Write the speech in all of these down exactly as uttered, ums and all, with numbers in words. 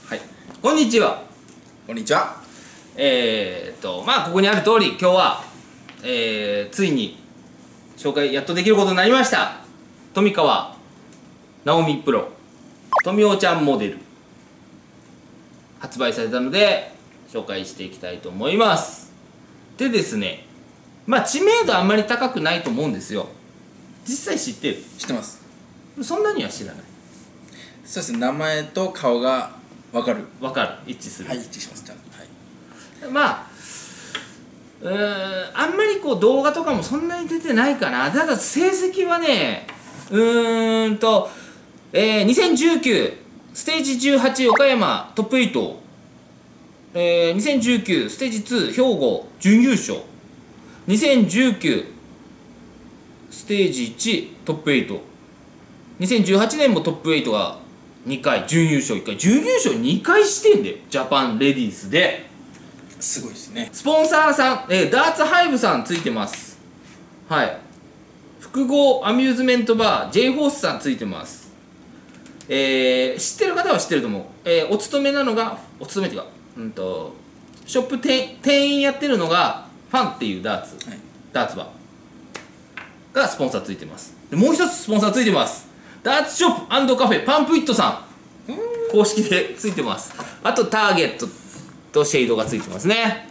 はい、こんにちは。 こんにちは。 えー、っとまあここにある通り、今日は、えー、ついに紹介やっとできることになりました。富川直美プロ富雄ちゃんモデル発売されたので紹介していきたいと思います。でですね、まあ知名度あんまり高くないと思うんですよ。実際知ってる？ 知ってます。そんなには知らない。 そうですね、名前と顔が分かる。 分かる、一致する。 はい、一致します。ちゃんと、はい、 まあうーん、あんまりこう動画とかもそんなに出てないかな。ただ成績はね、うーんと、えー、にせんじゅうきゅうステージじゅうはち岡山トップエイト、えー、にせんじゅうきゅうステージツー兵庫準優勝、にせんじゅうきゅうステージいちトップエイト、にせんじゅうはちねんもトップエイトがにかい、準優勝いっかい、準優勝にかいしてんだよ、ジャパンレディースで。 すごいですね。 スポンサーさん、えー、ダーツハイブさんついてます。はい。複合アミューズメントバー J ホースさんついてます。えー、知ってる方は知ってると思う。えー、お勤めなのが、お勤めっていうか、うんと、ショップ店員やってるのが、ファンっていうダーツ、はい、ダーツバーがスポンサーついてます。でもう一つスポンサーついてます。ダーツショップ&カフェパンプイットさん。公式でついてます。あとターゲットとシェードがついてますね。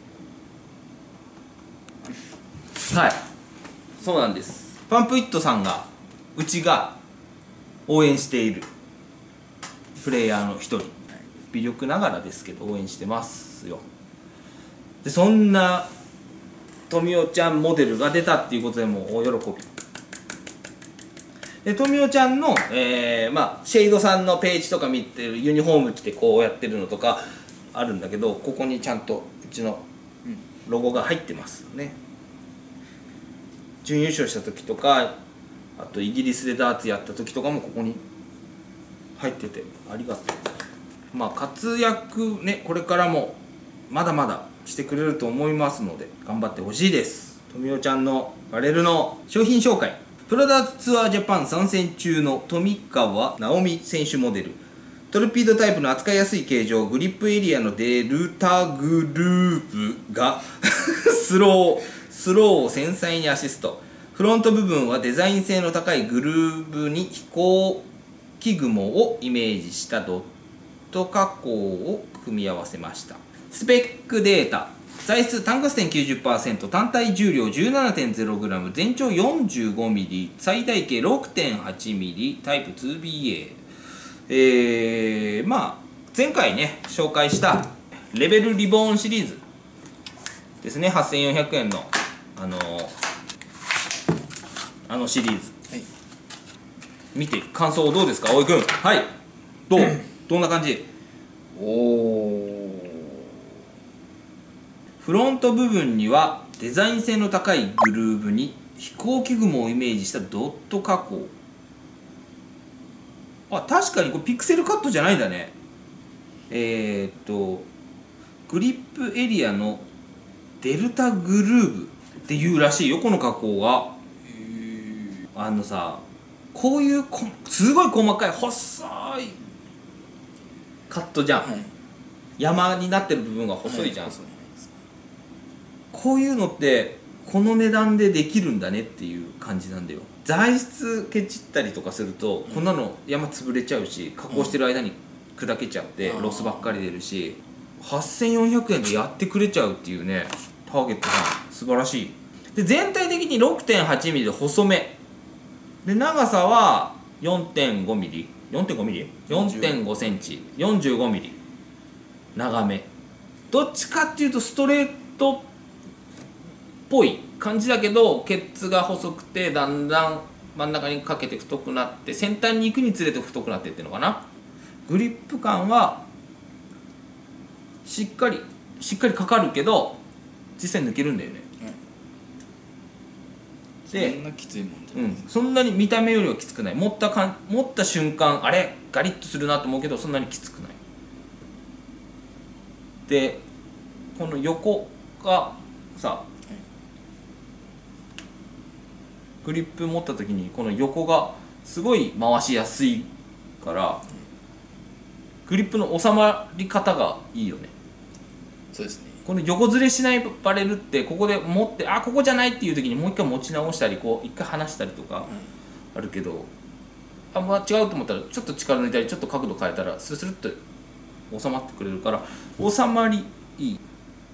はい、そうなんです。パンプイットさんがうちが応援しているプレイヤーの一人、微力ながらですけど応援してますよ。でそんな富雄ちゃんモデルが出たっていうことでもう大喜びで、富雄ちゃんの、えーまあ、シェイドさんのページとか見てるユニフォーム着てこうやってるのとかあるんだけど、ここにちゃんとうちのロゴが入ってますね。準優勝した時とか、あとイギリスでダーツやった時とかもここに入っててありがとう。まあ活躍ね、これからもまだまだしてくれると思いますので頑張ってほしいです。富雄ちゃんのバレルの商品紹介。プロダーツツアージャパン参戦中の富川直美選手モデル。トルピードタイプの扱いやすい形状、グリップエリアのデルタグループがスロースローを繊細にアシスト。フロント部分はデザイン性の高いグルーブに飛行機雲をイメージしたドット加工を組み合わせました。スペックデータ。材質単価線 きゅうじゅっパーセント、 単体重量 じゅうななてんゼログラム、 全長 よんじゅうごミリ、 最大径 ろくてんはちミリ、タイプ ツービーエー。 えー、まあ前回ね紹介したレベルリボーンシリーズですね。はっせんよんひゃくえんのあのー、あのシリーズ、はい、見て感想どうですか葵くん。はい、どうどんな感じ？おお、フロント部分にはデザイン性の高いグルーブに飛行機雲をイメージしたドット加工。あ、確かにこれピクセルカットじゃないんだね。えー、っとグリップエリアのデルタグルーブっていうらしいよ、この加工が。あのさ、こういうこすごい細かい細いカットじゃん、はい、山になってる部分が細いじゃん、はい、こういうのってこの値段でできるんだねっていう感じなんだよ。材質ケチったりとかすると、こんなの山潰れちゃうし、加工してる間に砕けちゃってロスばっかり出るし、はっせんよんひゃくえんでやってくれちゃうっていうね、ターゲットさん素晴らしい。で全体的に ろくてんはちミリで細めで、長さは よんてんごミリ、 よんてんごミリ よんてんごセンチ、よんじゅうごミリ、長め。どっちかっていうとストレートっぽい感じだけど、ケツが細くてだんだん真ん中にかけて太くなって、先端に行くにつれて太くなってっていうのかな。グリップ感はしっかりしっかりかかるけど実際抜けるんだよね、うん、でそんなきついもんじゃない、 うん、そんなに見た目よりはきつくない。持ったかん持った瞬間あれガリッとするなと思うけど、そんなにきつくない。でこの横がさ、グリップ持った時にこの横がすごい回しやすいから、 グリップの収まり方がいいよね。 そうですね。 この横ずれしないバレルってここで持ってあここじゃないっていう時にもう一回持ち直したりこう一回離したりとかあるけど、あんま違うと思ったらちょっと力抜いたりちょっと角度変えたらスルスルっと収まってくれるから収まりいい。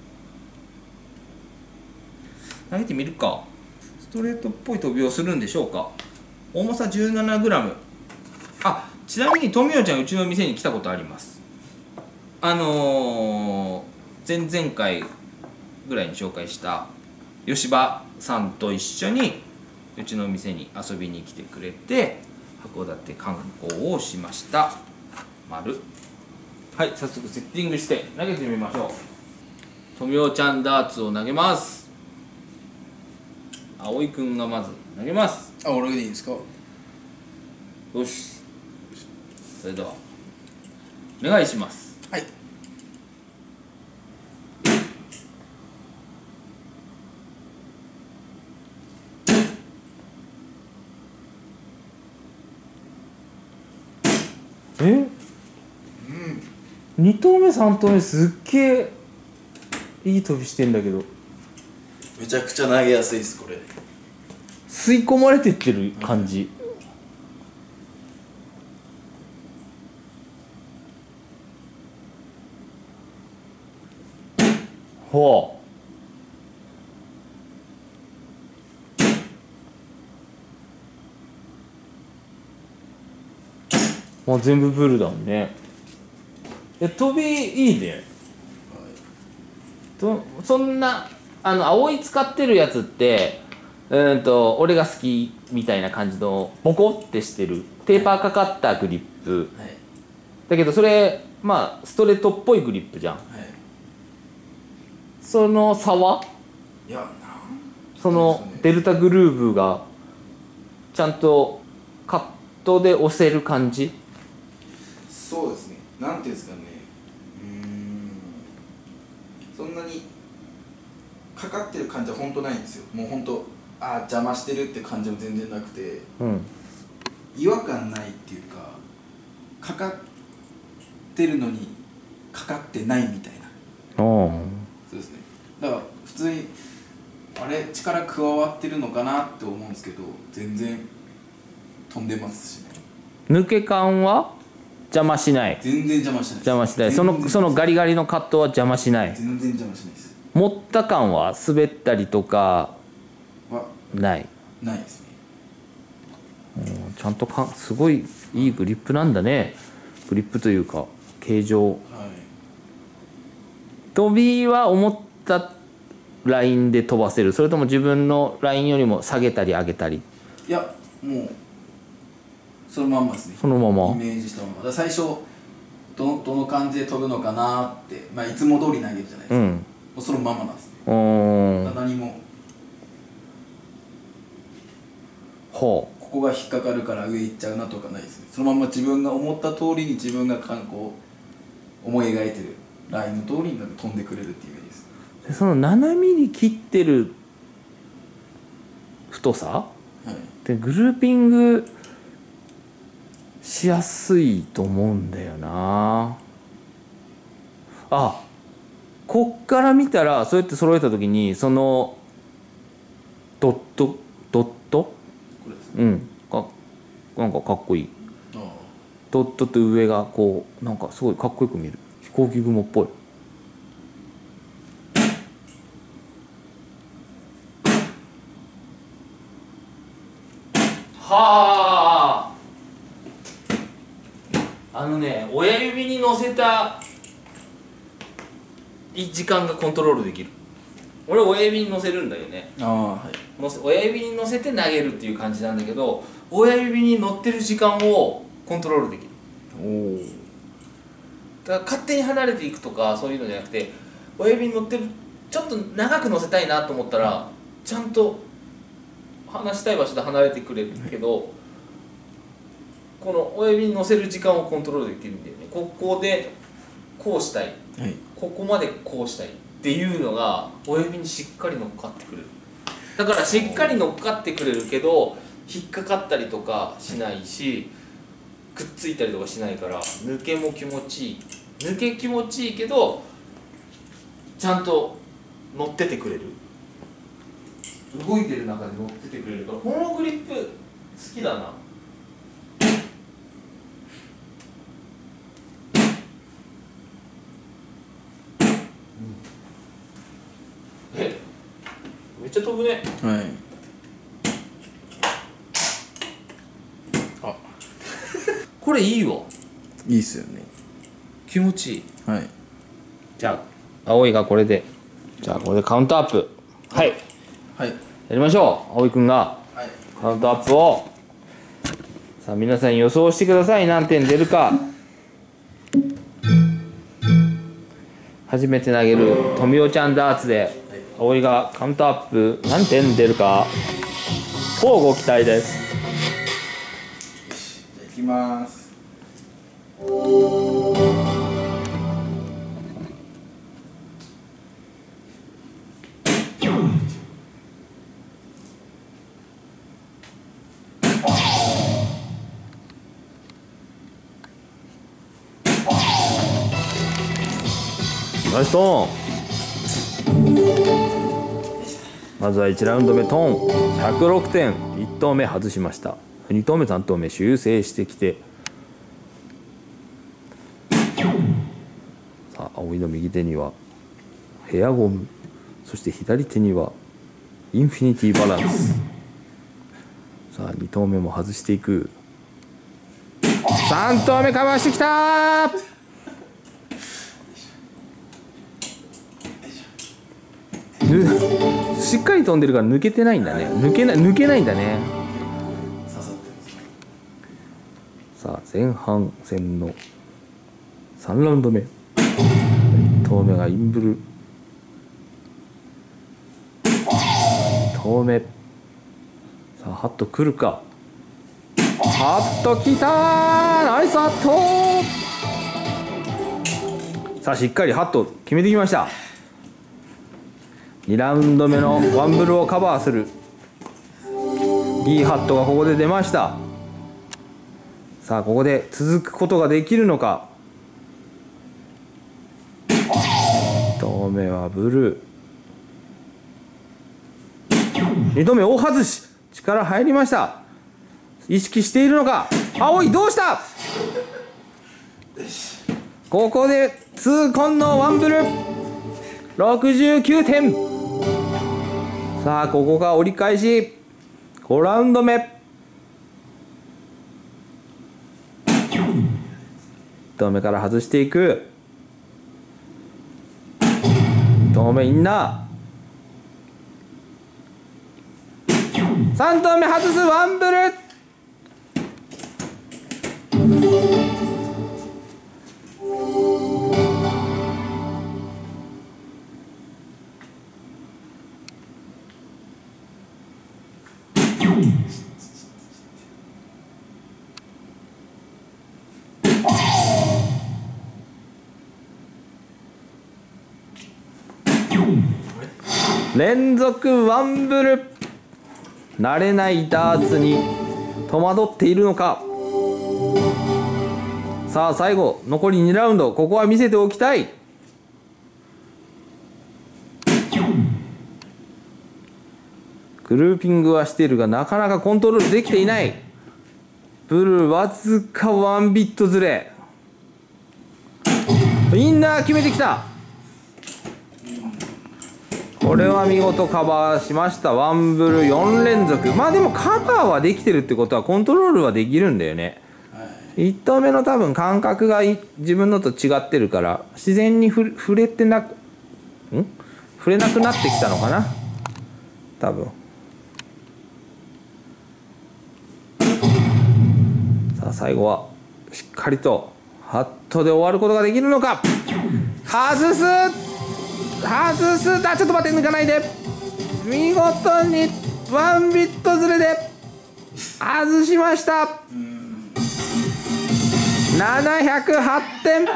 投げてみるか。ストレートっぽい飛びをするんでしょうか。重さ じゅうななグラム。 あ、ちなみに富代ちゃんうちの店に来たことあります。あのー、前々回ぐらいに紹介した吉羽さんと一緒にうちの店に遊びに来てくれて函館観光をしました。丸。はい、早速セッティングして投げてみましょう。富代ちゃんダーツを投げます。葵くんがまず投げます。 あ、俺でいいんですか。 よし、それではお願いします。 はい。 え、うん、に投目さん投目すっげえいい飛びしてんだけど、 めちゃくちゃ投げやすいですこれ。 吸い込まれてってる感じ、うん、ほう。もう全部ブルだもんね。え、飛びいいね、はい、とそんなあの青い使ってるやつってうんと俺が好きみたいな感じのボコってしてるテーパーかかったグリップ、はい、だけどそれまあストレートっぽいグリップじゃん、はい、その差は、 いやそのデルタグルーブがちゃんとカットで押せる感じ。 そうですね、なんていうんですかね、うーん、そんなにかかってる感じは本当ないんですよ。もう本当ああ邪魔してるって感じも全然なくて、うん、違和感ないっていうか、かかってるのにかかってないみたいな。そうですね。だから普通にあれ力加わってるのかなって思うんですけど、全然飛んでますしね。 抜け感は邪魔しない。 全然邪魔しないです。 邪魔しない。そのそのガリガリのカットは邪魔しない。 全然邪魔しないです。 持った感は滑ったりとかはないないですね。 うん、ちゃんとかすごいいいグリップなんだね。グリップというか形状、はい、飛びは思ったラインで飛ばせる、それとも自分のラインよりも下げたり上げたり。 いやもうそのまんまですね。 そのままイメージしたまま。だ最初どのどの感じで飛ぶのかなって、まあ、いつも通り投げるじゃないですか、うん、もうそのままなんですね。何もほうここが引っかかるから上行っちゃうなとかないですね。そのまま自分が思った通りに自分がこう思い描いてるラインの通りに飛んでくれるっていうイメージです。 でそのななミリ切ってる太さ、はい、でグルーピングしやすいと思うんだよな。あ、こっから見たらそうやって揃えた時にそのドットドットこれです、ね、うんかなんかかっこいい。ドットと上がこうなんかすごいかっこよく見える。飛行機雲っぽい。はあ、あのね、親指に乗せた時間がコントロールできる。俺親指に乗せるんだよね。あ、はい、乗せ親指に乗せて投げるっていう感じなんだけど、親指に乗ってる時間をコントロールできる。おだから勝手に離れていくとかそういうのじゃなくて、親指に乗ってる、ちょっと長く乗せたいなと思ったらちゃんと離したい場所で離れてくれるけど、はい、この親指に乗せる時間をコントロールできるんだよね。ここでこうしたい、はい、ここまでこうしたいっていうのが親指にしっかり乗っかってくれる。だからしっかり乗っかってくれるけど引っかかったりとかしないし、 くっついたりとかしないから抜けも気持ちいい。抜け気持ちいいけどちゃんと乗っててくれる、動いてる中で乗っててくれるから、このグリップ好きだな。え、めっちゃ飛ぶね。 はい。あ、 これいいわ。 いいっすよね。 気持ちいい。 はい。 じゃあ葵がこれで、じゃあこれでカウントアップ。はい、 はい。 やりましょう。葵くんがはい。 カウントアップを。さあ皆さん予想してください。何点出るか。初めて投げる富代ちゃんダーツで葵がカウントアップ何点出るか乞うご期待です。 じゃあいきます。 ナイストーン。まずはいちラウンド目トーンひゃくろくてん。いち投目外しました。に投目さん投目修正してきて、さあ葵の右手にはヘアゴム、そして左手にはインフィニティバランス。さあに投目も外していく。さん投目カバーしてきたー。しっかり飛んでるから抜けてないんだね。抜けない抜けないんだね。さあ前半戦のさんラウンド目、いち投目がインブル、に投目、さあハット来るか。ハット来たー。ナイスハット。さあしっかりハット決めてきました。にラウンド目のワンブルをカバーするいいハットがここで出ました。さあここで続くことができるのか。いち投目はブルー、に投目大外し、力入りました。意識しているのか。葵どうした。ここで痛恨のワンブルろくじゅうきゅうてん。さあここが折り返しごラウンド目。いち投目から外していく。に投目インナー、さん投目外すワンブル。連続ワンブル。慣れないダーツに戸惑っているのか。さあ最後残りにラウンド、ここは見せておきたい。グルーピングはしているがなかなかコントロールできていない。ブルーわずかワンビットずれ。インナー決めてきた。これは見事カバーしました。ワンブルよん連続。まあでもカバーはできてるってことはコントロールはできるんだよね。いち投目の多分感覚が自分のと違ってるから自然にふ触れてなくん触れなくなってきたのかな多分。さあ最後はしっかりとハットで終わることができるのか。外す外すだ、ちょっと待って、抜かないで。見事にワンビットずれで外しました。ななひゃくはってん。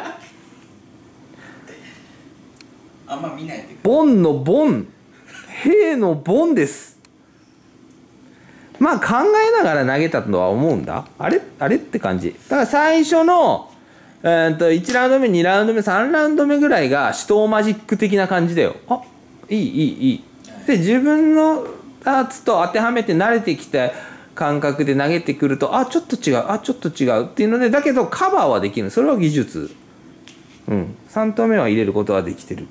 あんま見ないで。 ボンのボン、兵のボンです。 まあ考えながら投げたとは思うんだ。あれあれって感じだから。最初の、えー、といちラウンド目にラウンド目さんラウンド目ぐらいが死闘マジック的な感じだよ。あいいいいいいで自分のダーツと当てはめて慣れてきた感覚で投げてくると、あちょっと違うあちょっと違うっていうので、だけどカバーはできる。それは技術。うんさん投目は入れることはできてる。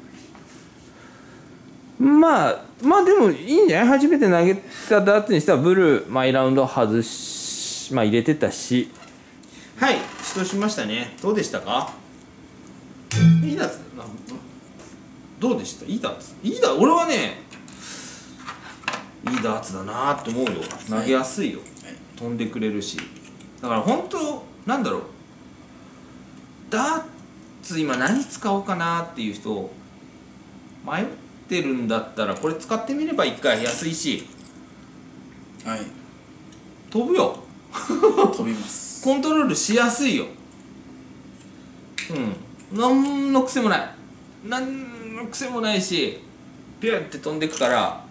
まあまあでもいいんじゃない。初めて投げたダーツにしてはブルー毎ラウンド外し、まあ、入れてたし。はい指導しましたね。どうでしたか。いいダーツどうでした。いいダーツいいダーツ俺はねいいダーツだなと思うよ。投げやすいよ、はい、飛んでくれるし。だから本当なんだろう、ダーツ今何使おうかなっていう人迷ってるんだったらこれ使ってみればいっかい安いし、 はい、 飛ぶよ飛びますコントロールしやすいよ。うん何の癖もない何の癖もないしピュンって飛んでくから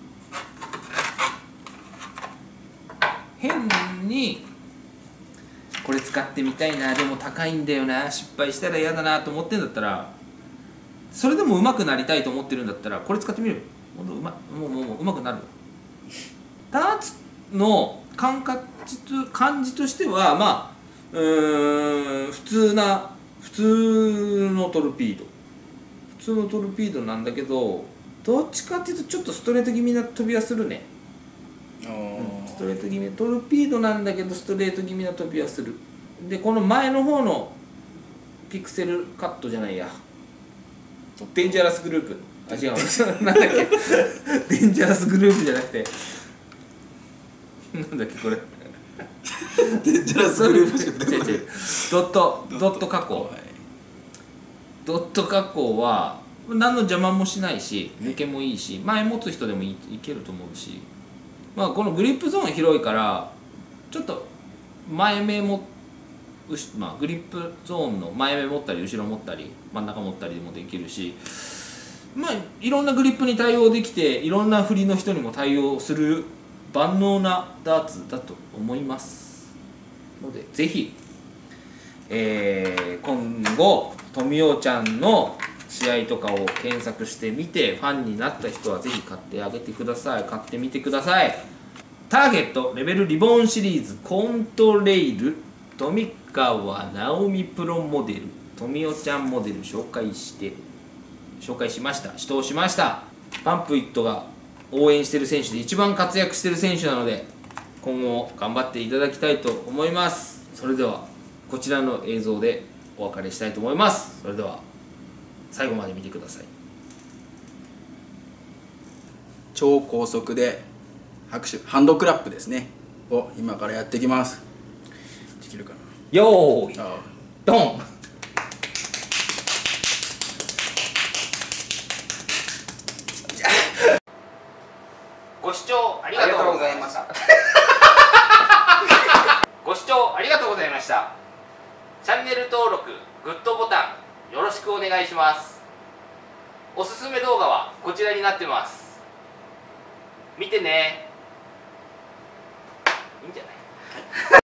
変にこれ使ってみたいなでも高いんだよな失敗したら嫌だなと思ってんだったら、それでも上手くなりたいと思ってるんだったらこれ使ってみるよ。ほんとうまもうもうもう上手くなるよ。ダーツの感覚感じとしてはまあうーん普通な普通のトルピード普通のトルピードなんだけど、どっちかっていうとちょっとストレート気味な飛びはするね。うん、ストレート気味トルピードなんだけどストレート気味な飛びはする。でこの前の方のピクセルカットじゃないやデンジャラスグループあ違うなんだっけデンジャラスグループじゃなくてなんだっけこれデンジャラスグループしか出てこない。 ドットドット加工、はい、ドット加工は何の邪魔もしないし抜けもいいし前持つ人でも い, いけると思うし、まあ、このグリップゾーン広いからちょっと前目も、まあ、グリップゾーンの前目持ったり後ろ持ったり真ん中持ったりでもできるし、まあいろんなグリップに対応できていろんな振りの人にも対応する万能なダーツだと思いますので、ぜひ、えー、今後富代ちゃんの試合とかを検索してみてファンになった人はぜひ買ってあげてください。買ってみてください。ターゲットレベルリボンシリーズコントレイル富川直美プロモデル富代ちゃんモデル紹介して紹介しました指導しました。パンプイットが応援してる選手で一番活躍してる選手なので今後も頑張っていただきたいと思います。それではこちらの映像でお別れしたいと思います。それでは最後まで見てください。 超高速で拍手ハンドクラップですねを今からやっていきます。できるかな。 よーいドン。ご視聴ありがとうございました。ご視聴ありがとうございました。チャンネル登録、グッドボタンよろしくお願いします。おすすめ動画はこちらになってます。見てね。いいんじゃない？